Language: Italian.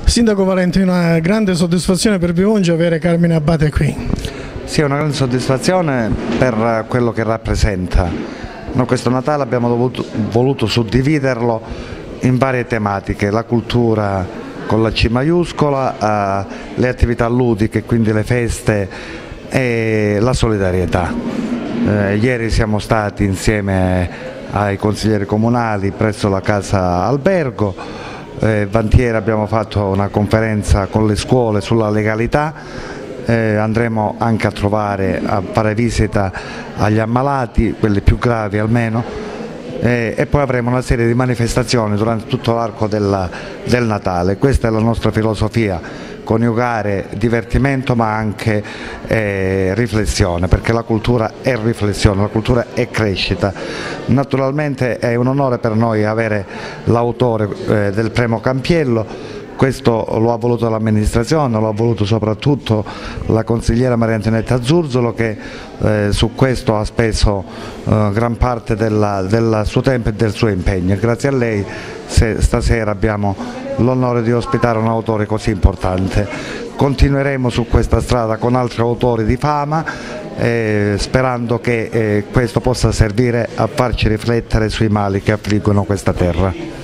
Sindaco Valenti, una grande soddisfazione per Vivongi avere Carmine Abate qui. Sì, è una grande soddisfazione per quello che rappresenta. Noi questo Natale abbiamo voluto suddividerlo in varie tematiche: la cultura con la C maiuscola, le attività ludiche, quindi le feste, e la solidarietà. Ieri siamo stati insieme ai consiglieri comunali presso la casa albergo. Vantiera abbiamo fatto una conferenza con le scuole sulla legalità, andremo anche a fare visita agli ammalati, quelli più gravi almeno, e poi avremo una serie di manifestazioni durante tutto l'arco del Natale. Questa è la nostra filosofia: coniugare divertimento ma anche riflessione, perché la cultura è riflessione, la cultura è crescita. Naturalmente è un onore per noi avere l'autore del premio Campiello. Questo lo ha voluto l'amministrazione, lo ha voluto soprattutto la consigliera Maria Antonietta Zurzolo, che su questo ha speso gran parte del suo tempo e del suo impegno. Grazie a lei stasera abbiamo l'onore di ospitare un autore così importante. Continueremo su questa strada con altri autori di fama, sperando che questo possa servire a farci riflettere sui mali che affliggono questa terra.